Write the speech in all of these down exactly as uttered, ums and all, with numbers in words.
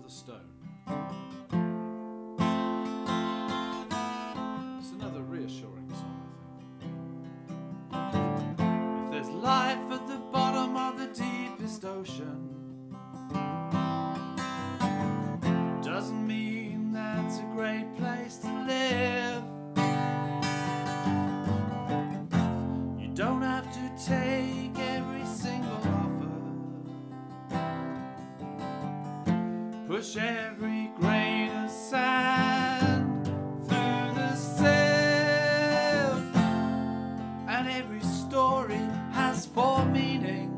the Stone. It's another reassuring song, I think. If there's life at the bottom of the deepest ocean, doesn't mean that's a great place to live. You don't have to take every single offer, push every grain of sand through the sieve, and every story has four meanings.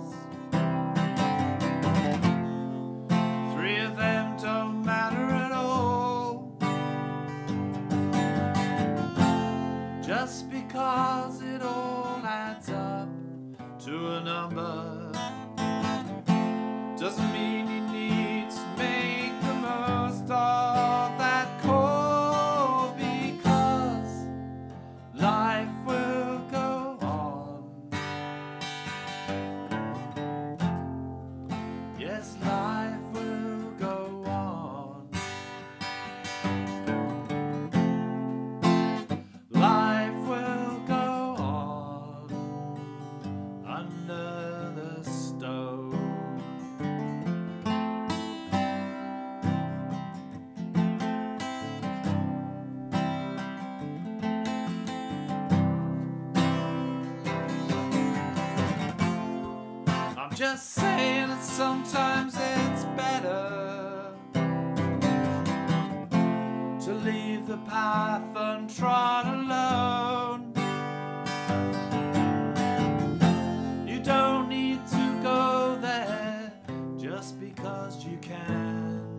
Three of them don't matter at all, just because it all adds up to a number doesn't mean you need to make the most of that core, because life will go on. Yes, life will go on. Life will go on under the stone. I'm just saying that sometimes it's better to leave the path untrod alone. You don't need to go there just because you can.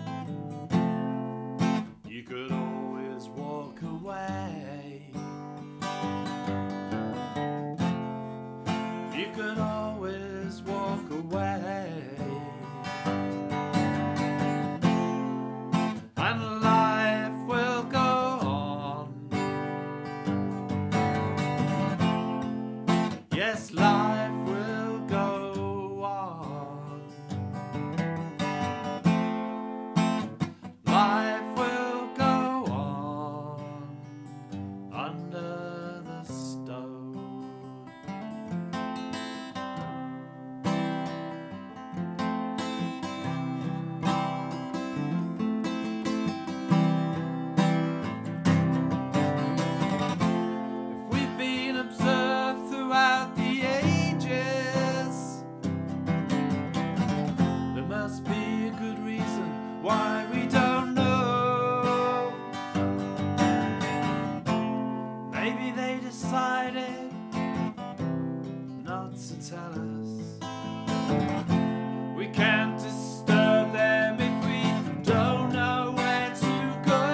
You could always walk away. You could always walk away. And life will go on. Yes, life will go on. Life will go on under the stone. Observed throughout the ages, there must be a good reason why we don't know. Maybe they decided not to tell us. We can't disturb them if we don't know where to go.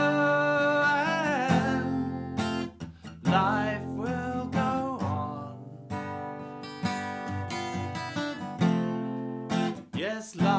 And life will go on. Yes, life